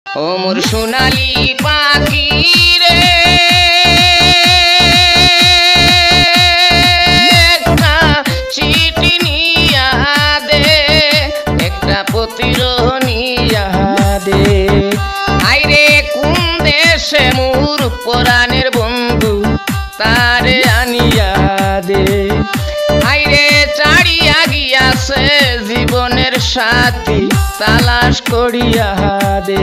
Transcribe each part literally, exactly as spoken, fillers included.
ও মোর সোনালি পাখি রে একটা চিঠি নিয়া দে, একটা পত্র নিয়া দে। আইরে কোন দেশে মোর পরাণের বন্ধু তারে আনিয়া দে। আইরে চাড়িয়া গিয়াছে জীবনের সাথী তালাশ করিয়া দে।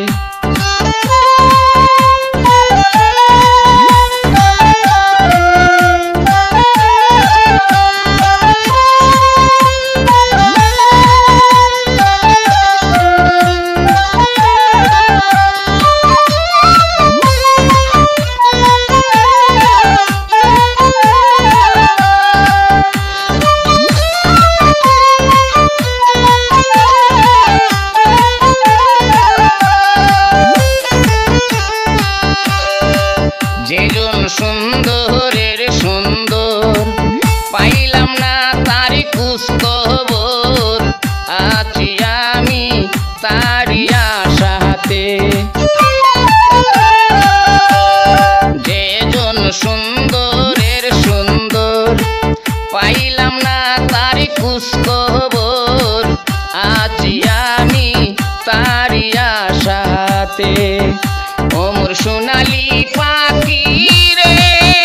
যেজন সুন্দরের সুন্দর পাইলাম না তারি খোঁজখবর, আছি আমি তারি আশাতে। যেজন সুন্দরের সুন্দর পাইলাম না তারি খোঁজখবর, আছি আমি তারি আশাতে। ও মোর সোনালি পাখি রে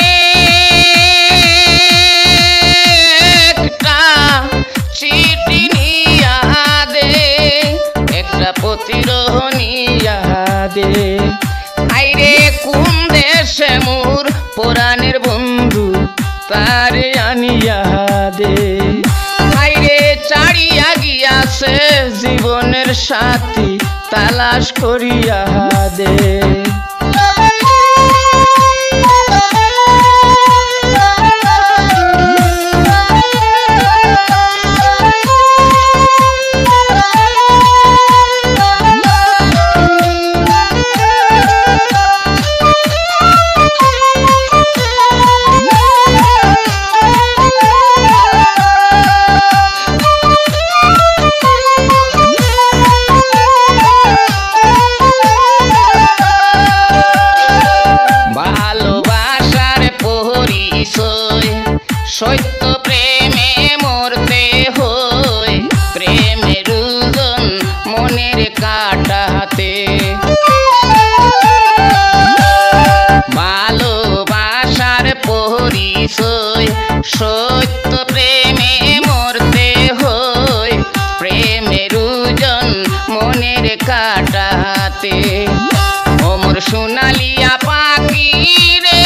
একটা চিঠি নিয়া দে, একটা পত্র নিয়া দে। আইরে কোন দেশে মোর পরাণের বন্ধু তারে আনিয়া দে। আইরে চাড়িয়া গিয়াছে জীবনের সাথী তালাশ করিয়া দে। সত্য প্রেমে মরতে হয়, প্রেমের ওজন মনের কাটাতে। ভালোবাসার পরিচয় সত্য প্রেমে মরতে হয়, প্রেমের ওজন মনের কাটাতে। ও মোর সোনালিয়া পাখি রে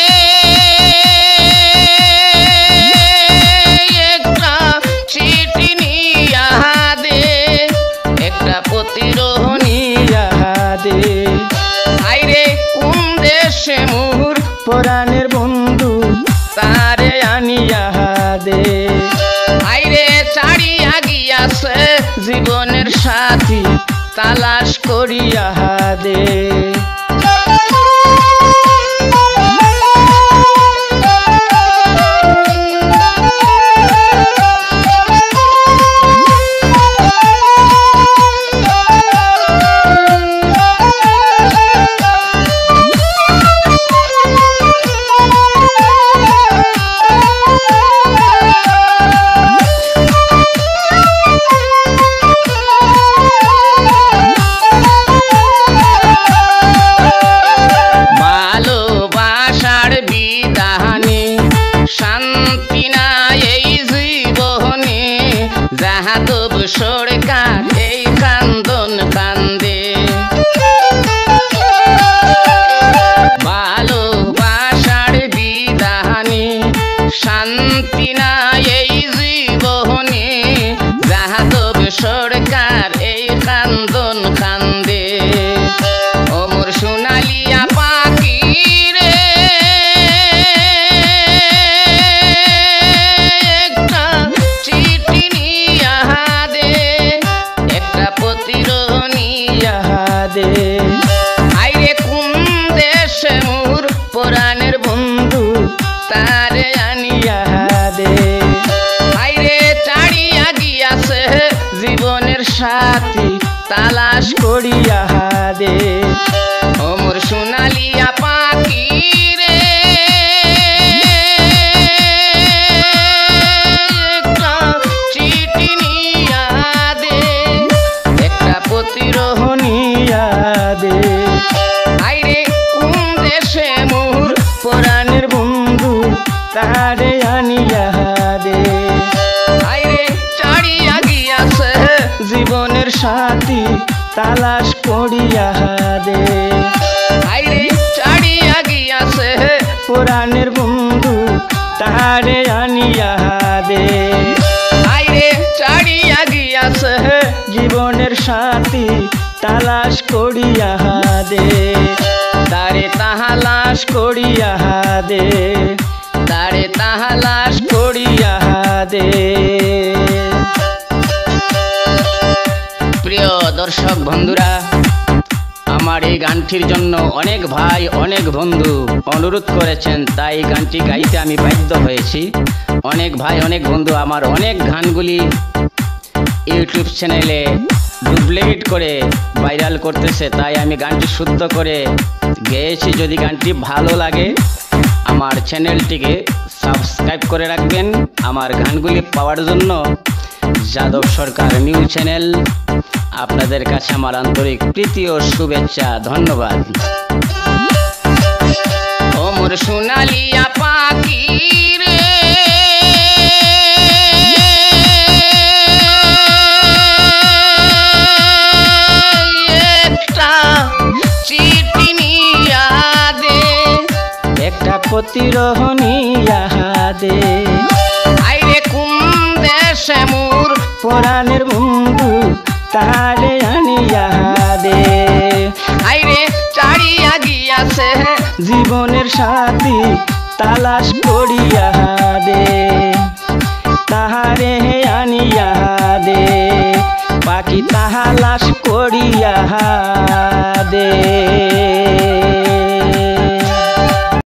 মোর পরাণের বন্ধু তারে আনিয়া দে। আইরে চাড়িয়া গিয়াছে জীবনের সাথী তালাশ করিয়া দে। শান্তি নাই এই জীবনে যাহাদব সরকার এই কান্দন কান্দে। ভালোবাসার বিধানে শান্তি নাই এই জীবনে যাহাদব সরকার এই কান্দন কান্দে। ও মোর সোনালিয়া পাখি রে আইরে কোন দেশে মোর পরাণের বন্ধু তারে আনিয়া দে। আইরে চাড়িয়া গিয়াছে জীবনের সাথী তালাশ করিয়া দে। সাথী তালাশ করিয়া দে। আইরে ছাড়িয়া গিয়াছে পুরাণের বন্ধু তাহারে আনিয়া দে। আইরে ছাড়িয়া গিয়াছে জীবনের সাথী তালাশ করিয়া দে। তারে তালাশ করিয়া দে, তারে তালাশ করিয়া দে। প্রিয় দর্শক বন্ধুরা, আমার এই গানটির জন্য অনেক ভাই অনেক বন্ধু অনুরোধ করেছেন, তাই গানটি গাইতে আমি বাধ্য হয়েছি। অনেক ভাই অনেক বন্ধু আমার অনেক গানগুলি ইউটিউব চ্যানেলে ডুপ্লিকেট করে ভাইরাল করতেছে, তাই আমি গানটি শুদ্ধ করে গেয়েছি। যদি গানটি ভালো লাগে আমার চ্যানেলটিকে সাবস্ক্রাইব করে রাখবেন। আমার গানগুলি পাওয়ার জন্য যাদব সরকার নিউ চ্যানেল, আপনাদের কাছে আমার আন্তরিক প্রীতি ও শুভেচ্ছা। ধন্যবাদ। ও মোর সোনালিয়া পাখি রে, একটা চিঠি নিয়া দে, একটা প্রতিরোহণিয়া দে। আইরে কোন দেশে মোর পুরাণের বন্ধু তাহারে আনিয়া দে। আইরে ছাড়িয়া গিয়াছে জীবনের সাথী তালাশ করিয়া দে। তাহারে আনিয়া দে, পাখি তাহালাশ করিয়া দে।